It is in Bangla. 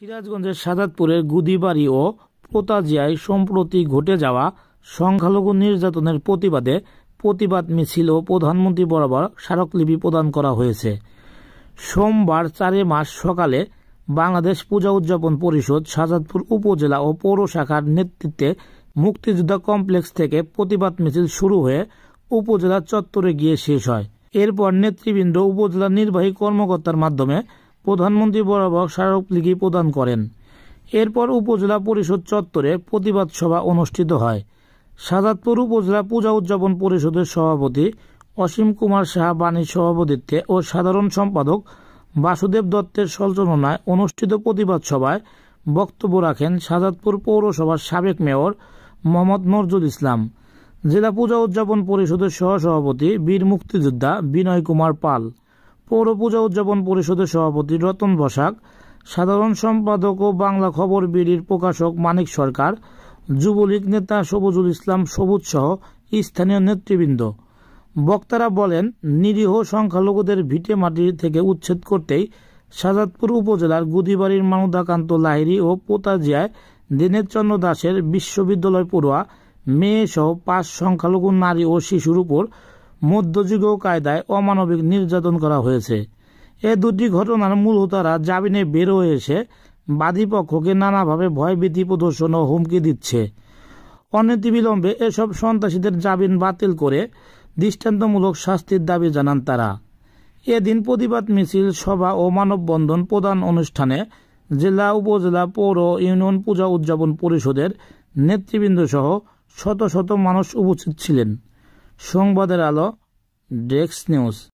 সিরাজগঞ্জের সাজাদপুরের গুদিবাড়ি ও পোতাজিয়ায় সম্প্রতি ঘটে যাওয়া সংখ্যালঘু নির্যাতনের প্রতিবাদে প্রতিবাদ মিছিল ও প্রধানমন্ত্রী বরাবর স্মারকলিপি প্রদান করা হয়েছে। সোমবার ৪ মার্চ সকালে বাংলাদেশ পূজা উদযাপন পরিষদ সাজাদপুর উপজেলা ও পৌর শাখার নেতৃত্বে মুক্তিযোদ্ধা কমপ্লেক্স থেকে প্রতিবাদ মিছিল শুরু হয়ে উপজেলা চত্বরে গিয়ে শেষ হয়। এরপর নেতৃবৃন্দ উপজেলা নির্বাহী কর্মকর্তার মাধ্যমে প্রধানমন্ত্রী বরাবর স্মারকলিপি প্রদান করেন। এরপর উপজেলা পরিষদ চত্বরে প্রতিবাদ সভা অনুষ্ঠিত হয়। সাজাদপুর উপজেলা পূজা উদযাপন পরিষদের সভাপতি অসীম কুমার সাহা বাণীর সভাপতিত্বে ও সাধারণ সম্পাদক বাসুদেব দত্তের সঞ্চালনায় অনুষ্ঠিত প্রতিবাদ সভায় বক্তব্য রাখেন সাজাদপুর পৌরসভার সাবেক মেয়র মোহাম্মদ নজরুল ইসলাম, জেলা পূজা উদযাপন পরিষদের সহসভাপতি বীর মুক্তিযোদ্ধা বিনয় কুমার পাল, পৌর পূজা উদযাপন পরিষদের সভাপতি রতন বসাক, সাধারণ সম্পাদক ও বাংলা খবর বিডির প্রকাশক মানিক সরকার, যুবলীগ নেতা সবুজুল ইসলাম সবুজ সহ স্থানীয় নেতৃবৃন্দ। বক্তারা বলেন, নিরীহ সংখ্যালঘুদের ভিটে মাটি থেকে উচ্ছেদ করতেই সাজাদপুর উপজেলার গুদিবাড়ির মানুদাকান্ত লাহিড়ী ও পোতাজিয়ায় দীনেশচন্দ্র দাশের বিশ্ববিদ্যালয় পড়ুয়া মেয়ে সহ ৫ সংখ্যালঘু নারী ও শিশুর উপর মধ্যযুগীয় কায়দায় অমানবিক নির্যাতন করা হয়েছে। এ দুটি ঘটনার মূল হোতারা জামিনে বের হয়ে এসে বাদীপক্ষকে নানাভাবে ভয়ভীতি প্রদর্শন ও হুমকি দিচ্ছে। অনতিবিলম্বে এসব সন্ত্রাসীদের জামিন বাতিল করে দৃষ্টান্তমূলক শাস্তির দাবি জানান তারা। এদিন প্রতিবাদ মিছিল, সভা ও মানববন্ধন প্রদান অনুষ্ঠানে জেলা, উপজেলা, পৌর, ইউনিয়ন পূজা উদযাপন পরিষদের নেতৃবৃন্দ সহ শত শত মানুষ উপস্থিত ছিলেন। সংবাদের আলো, ডেস্ক নিউজ।